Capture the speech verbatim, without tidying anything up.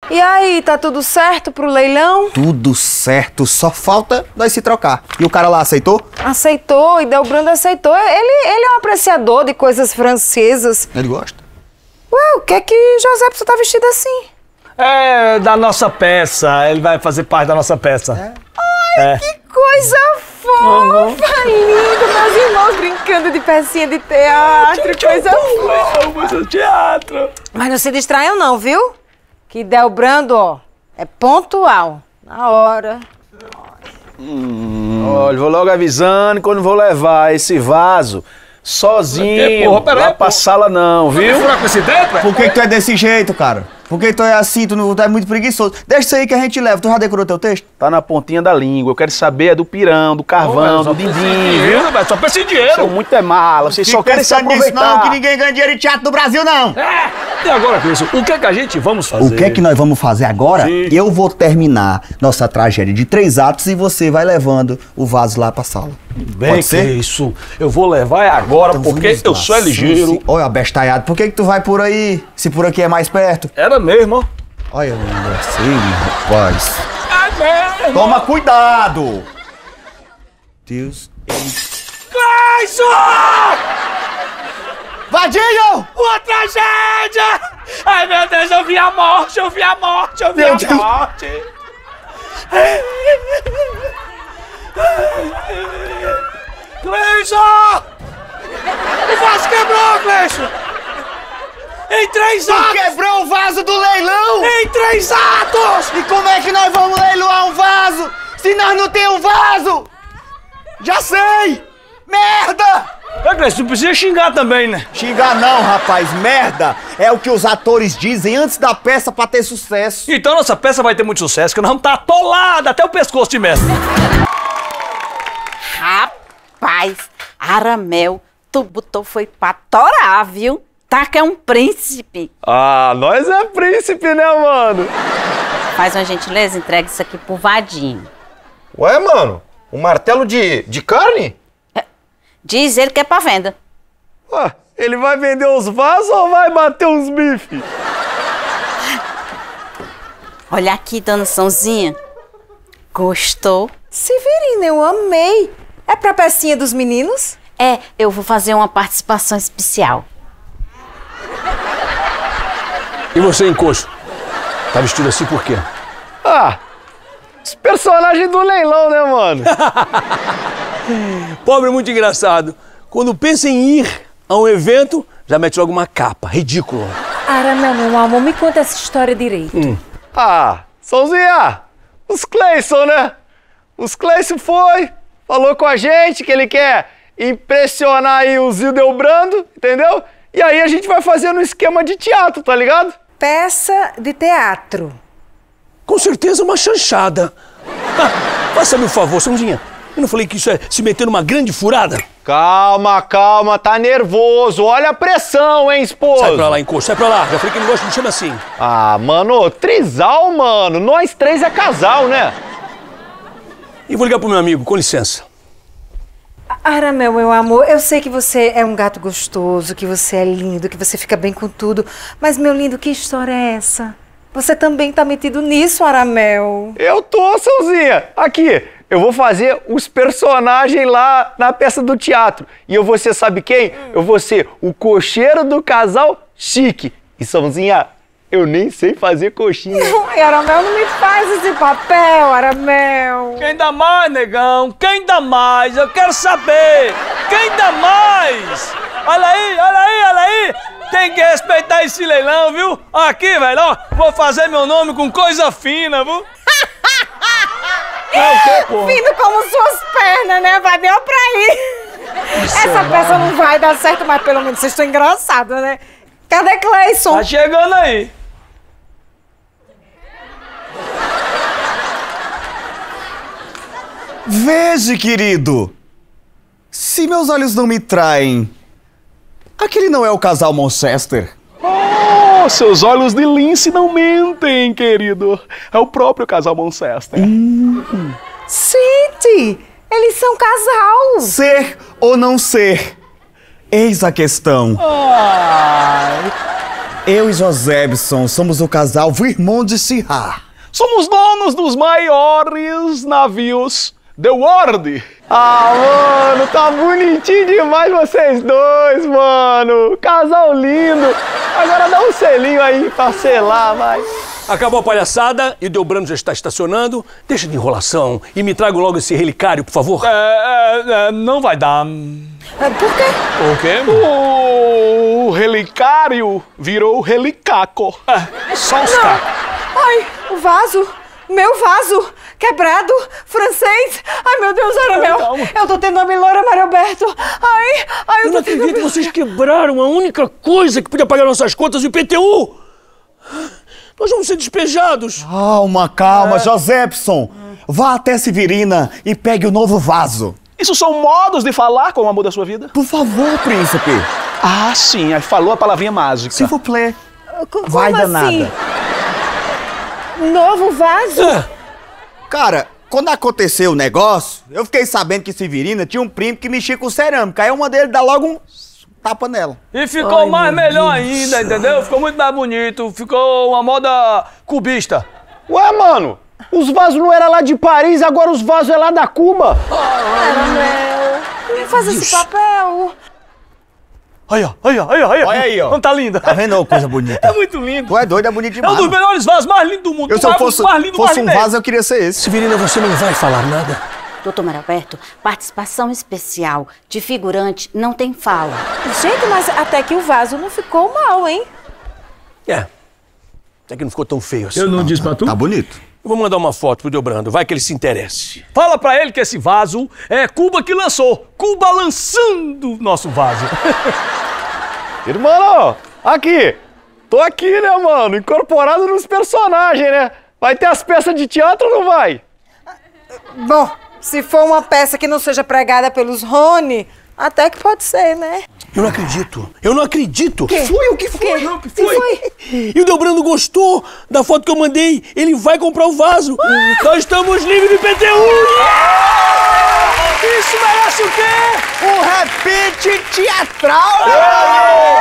E aí, tá tudo certo pro leilão? Tudo certo, só falta nós se trocar. E o cara lá aceitou? Aceitou, e Delbrando aceitou. Ele, ele é um apreciador de coisas francesas. Ele gosta. Ué, o que é que José precisa estar vestido assim? É, da nossa peça. Ele vai fazer parte da nossa peça. É? Ai, é. que coisa fofa! Uhum. Lindo, meus irmãos brincando de pecinha de teatro, que coisa fofa! Teatro! Mas não se distraiam não, viu? Que Delbrando, ó, é pontual. Na hora. Hum. Olha, vou logo avisando quando vou levar esse vaso sozinho, porra, pera, lá pra sala não, viu? Com esse dedo, Por que, que tu é desse jeito, cara? Por que tu é assim, tu, não, tu é muito preguiçoso? Deixa isso aí que a gente leva. Tu já decorou teu texto? Tá na pontinha da língua. Eu quero saber é do pirão, do carvão, oh, do dindim, viu? Véio, só pensa em dinheiro. São muito é mala, vocês só querem se aproveitar. Não, que ninguém ganha dinheiro em teatro no Brasil, não. É. E agora, Cleiton, o que é que a gente vamos fazer? O que é que nós vamos fazer agora? Sim. Eu vou terminar nossa tragédia de três atos e você vai levando o vaso lá pra sala. Bem, pode ser? Isso. Eu vou levar agora, então, porque eu sou ligeiro. Olha, abestalhado, por que que tu vai por aí, se por aqui é mais perto? Era mesmo, ó. Olha, lindo assim, rapaz. É mesmo. Toma cuidado! Deus. Cleiton! Vadinho! Uma tragédia! Ai, meu Deus, eu vi a morte, eu vi a morte, eu vi meu a Deus. morte! Cleiton! O vaso quebrou, Cleiton! Em três tu atos! Quebrou o vaso do leilão! Em três atos! E como é que nós vamos leiloar um vaso se nós não temos um vaso? Já sei! Merda! É, Cleiton, não precisa xingar também, né? Xingar não, rapaz. Merda é o que os atores dizem antes da peça pra ter sucesso. Então nossa peça vai ter muito sucesso, que nós vamos estar atolados até o pescoço de merda. Rapaz, Aramel, tu botou foi pra torar, viu? Tá que é um príncipe. Ah, nós é príncipe, né, mano? Faz uma gentileza, entrega isso aqui pro Vadinho. Ué, mano, um martelo de, de carne? É, diz ele que é pra venda. Ué, ele vai vender os vasos ou vai bater uns bifes? Olha aqui, dona Sãozinha. Gostou? Severina, eu amei. É pra pecinha dos meninos? É, eu vou fazer uma participação especial. E você, encoxo? Tá vestido assim por quê? Ah, os personagens do leilão, né, mano? Pobre muito engraçado. Quando pensa em ir a um evento, já mete logo uma capa. Ridículo. Aramel, meu amor, me conta essa história direito. Hum. Ah, Sãozinha, os Cleison, né? Os Cleison foi, falou com a gente que ele quer impressionar aí o Zil Delbrando, entendeu? E aí a gente vai fazendo um esquema de teatro, tá ligado? Peça de teatro. Com certeza uma chanchada. Ah, faça-me um favor, Sãozinha. Eu não falei que isso é se meter numa grande furada? Calma, calma, tá nervoso. Olha a pressão, hein, esposo? Sai pra lá, encosto, sai pra lá. Já falei que não gosto de me chamar assim. Ah, mano, trisal, mano. Nós três é casal, né? E vou ligar pro meu amigo, com licença. Aramel, meu amor, eu sei que você é um gato gostoso, que você é lindo, que você fica bem com tudo. Mas, meu lindo, que história é essa? Você também tá metido nisso, Aramel? Eu tô, Sãozinha. Aqui, eu vou fazer os personagens lá na peça do teatro. E eu vou ser, sabe quem? Eu vou ser o cocheiro do casal chique. E, Sãozinha, eu nem sei fazer coxinha. Ai, Aramel, não me faz esse papel, Aramel. Quem dá mais, negão? Quem dá mais? Eu quero saber. Quem dá mais? Olha aí, olha aí, olha aí. Tem que respeitar esse leilão, viu? Aqui, velho, ó, vou fazer meu nome com coisa fina, viu? É o quê, porra? Fino como suas pernas, né? Vai deu pra ir. Isso Essa é peça não vai dar certo, mas pelo menos vocês estão engraçados, né? Cadê Cleison? Tá chegando aí. Veja, querido. Se meus olhos não me traem, aquele não é o casal Monchester? Oh, seus olhos de lince não mentem, querido. É o próprio casal Monchester. Hum. Gente, eles são casal. Ser ou não ser? Eis a questão. Ai, Eu e Josebson somos o casal Virmão de Sirá. Somos donos dos maiores navios The World. Ah, mano, tá bonitinho demais vocês dois, mano. Casal lindo. Agora dá um selinho aí pra selar, vai. Acabou a palhaçada e o Delbrando já está estacionando. Deixa de enrolação e me traga logo esse relicário, por favor. É, é, é, não vai dar. É, por quê? Por quê? O relicário virou relicaco. É, só os cacos. Ai, o vaso. Meu vaso. Quebrado. Francês. Ai, meu Deus, Aramel. Calma. Eu tô tendo a milora, Mário Alberto. Ai, ai, eu, Eu não tô tendo acredito que vocês quebraram a única coisa que podia pagar nossas contas, o I P T U. Nós vamos ser despejados. Calma, calma, é. Josebson. Vá até Severina e pegue o novo vaso. Isso são modos de falar com o amor da sua vida? Por favor, príncipe. Ah, sim, aí falou a palavrinha mágica. Se vous plaît. Como Vai assim? danada. Novo vaso? É. Cara, quando aconteceu o negócio, eu fiquei sabendo que Severina tinha um primo que mexia com cerâmica. Aí uma dele dá logo um tapa nela. E ficou Ai, mais meu melhor Deus. ainda, entendeu? Ficou muito mais bonito. Ficou uma moda cubista. Ué, mano, os vasos não eram lá de Paris, agora os vasos é lá da Cuba. Aramel, não faz esse papel. Olha, olha, olha, olha. Olha aí, ó. Não tá linda? Tá vendo, ô, coisa bonita? É muito lindo. Tu é doido, é bonito É um demais. dos melhores vasos mais lindos do mundo. Eu, se eu fosse, mais lindo, fosse mais um lindo. vaso, eu queria ser esse. Severina, você não vai falar nada? Doutor Mário Alberto, participação especial de figurante não tem fala. Gente, mas até que o vaso não ficou mal, hein? É. Até que não ficou tão feio assim. Eu não disse pra tu? Tá bonito. Eu vou mandar uma foto pro Delbrando, vai que ele se interesse. Fala pra ele que esse vaso é Cuba que lançou. Cuba lançando o nosso vaso. Irmão, aqui. Tô aqui, né, mano? Incorporado nos personagens, né? Vai ter as peças de teatro ou não vai? Bom, se for uma peça que não seja pregada pelos Rony, até que pode ser, né? Eu não acredito. Eu não acredito. Que Foi o que foi? Que? O que Que foi? foi? E o Delbrando gostou da foto que eu mandei. Ele vai comprar o vaso. Nós estamos livres do I P T U. Isso merece o quê? Um repente teatral!